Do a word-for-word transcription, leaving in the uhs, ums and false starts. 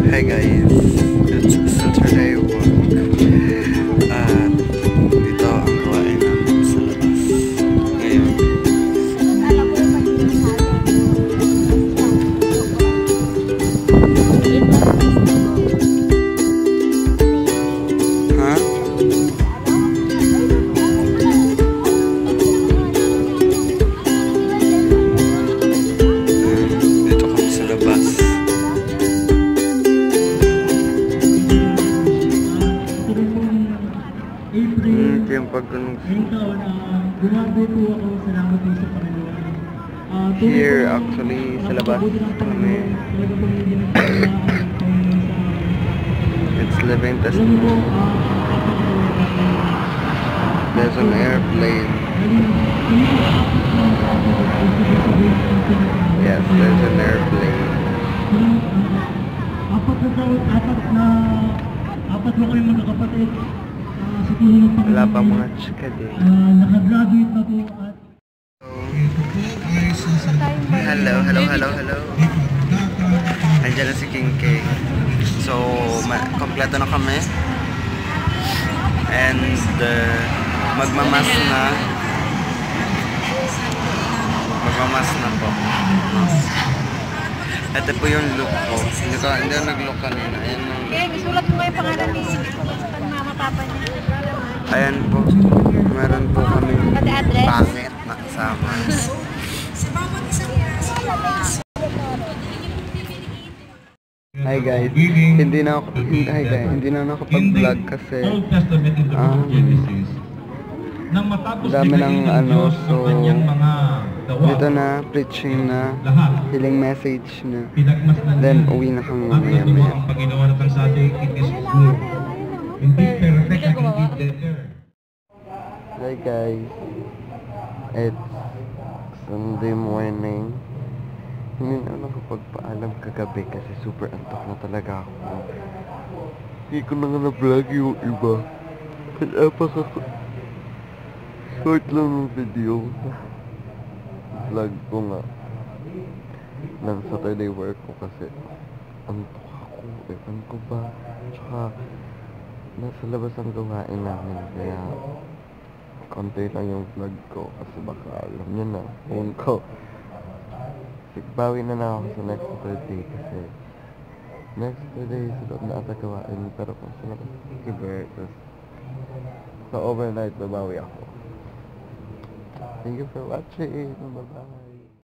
Hey guys, it's Saturday work at dito ang gawain namin sa labas ngayon. Ha? Dito kami sa labas. Hmm, ito yung pagkunog. Here, actually, sa labas kami. It's living testimony. There's an airplane. Yes, there's an airplane. Apat na taon, apat na, apat na kayo magkakapatid. Sa tulong ng Panginoon. Wala pa mga chika din. Nakagraduate na po at... Hello, hello, hello, hello. Andiyan na si King K. So, kompleto na kami. And, uh, magmamas na. Magmamas na po. Ito po yung look ko. Hindi ko, hindi ako nag-look kanina. Ayan yung look. Okay, isulat mo yung pangalan ni mama papa niya. Ayan po. Meron po kami pangit na kasama. Hi guys, hindi na ako hindi, hi guys, hindi na ako pag-vlog kasi um, dami ng ano, so dito na, preaching na, healing message na, then uwi na kami mamaya maya. Hi guys, it's Sunday morning. Hindi na ako nakapagpaalam kagabi kasi super antok na talaga ako. Hindi ko na nga na-vlog yung iba. Kasi apaka short lang ng video. Vlog ko nga ng Saturday work ko kasi antok ako. Ewan ko ba? Tsaka nasa labas ang gawain namin kaya konti lang yung vlog ko kasi baka alam nyo na phone ko. Bawi na na ako sa next Saturday kasi next Saturday sa loob na ata gawain pero kung sa labas kiber sa overnight babawi ako. Thank you for watching. Bye bye.